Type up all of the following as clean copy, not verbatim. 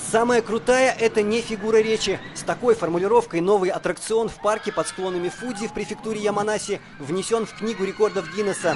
Самая крутая – это не фигура речи. С такой формулировкой новый аттракцион в парке под склонами Фудзи в префектуре Яманаси внесен в книгу рекордов Гиннесса.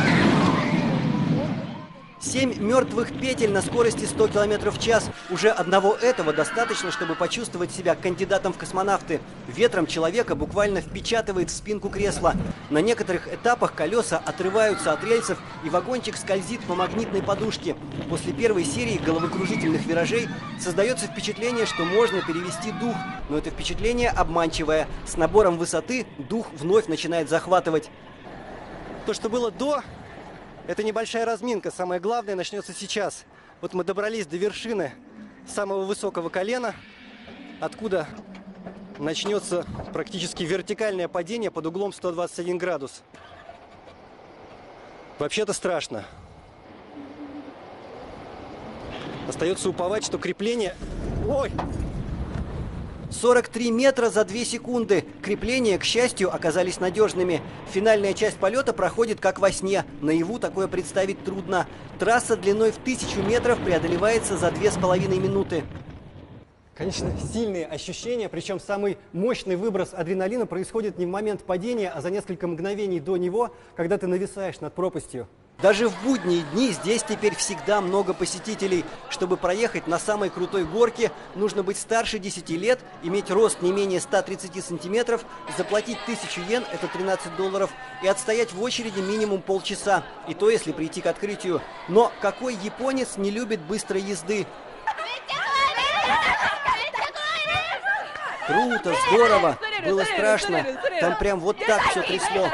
7 мертвых петель на скорости 100 км в час. Уже одного этого достаточно, чтобы почувствовать себя кандидатом в космонавты. Ветром человека буквально впечатывает в спинку кресла. На некоторых этапах колеса отрываются от рельсов, и вагончик скользит по магнитной подушке. После первой серии головокружительных виражей создается впечатление, что можно перевести дух. Но это впечатление обманчивое. С набором высоты дух вновь начинает захватывать. То, что было до... Это небольшая разминка. Самое главное начнется сейчас. Вот мы добрались до вершины самого высокого колена, откуда начнется практически вертикальное падение под углом 121 градус. Вообще-то страшно. Остается уповать, что крепление... Ой! 43 метра за 2 секунды. Крепления, к счастью, оказались надежными. Финальная часть полета проходит как во сне. Наяву такое представить трудно. Трасса длиной в 1000 метров преодолевается за 2,5 минуты. Конечно, сильные ощущения, причем самый мощный выброс адреналина происходит не в момент падения, а за несколько мгновений до него, когда ты нависаешь над пропастью. Даже в будние дни здесь теперь всегда много посетителей. Чтобы проехать на самой крутой горке, нужно быть старше 10 лет, иметь рост не менее 130 сантиметров, заплатить 1000 йен, это $13, и отстоять в очереди минимум полчаса. И то, если прийти к открытию. Но какой японец не любит быстрой езды? Круто, здорово, было страшно. Там прям вот так все трясло.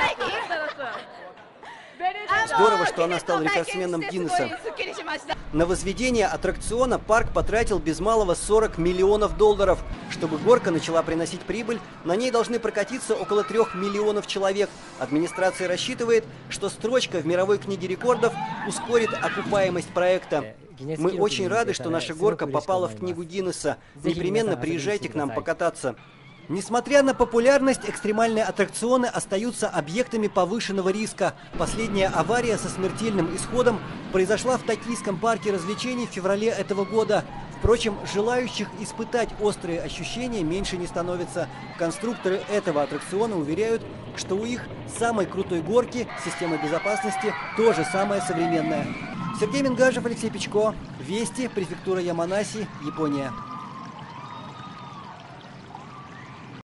Здорово, что она стала рекордсменом Гиннесса. На возведение аттракциона парк потратил без малого $40 миллионов. Чтобы горка начала приносить прибыль, на ней должны прокатиться около 3 миллионов человек. Администрация рассчитывает, что строчка в мировой книге рекордов ускорит окупаемость проекта. Мы очень рады, что наша горка попала в книгу Гиннесса. Непременно приезжайте к нам покататься. Несмотря на популярность, экстремальные аттракционы остаются объектами повышенного риска. Последняя авария со смертельным исходом произошла в токийском парке развлечений в феврале этого года. Впрочем, желающих испытать острые ощущения меньше не становится. Конструкторы этого аттракциона уверяют, что у их самой крутой горки система безопасности тоже самая современная. Сергей Мингажев, Алексей Печко. Вести, префектура Яманаси, Япония.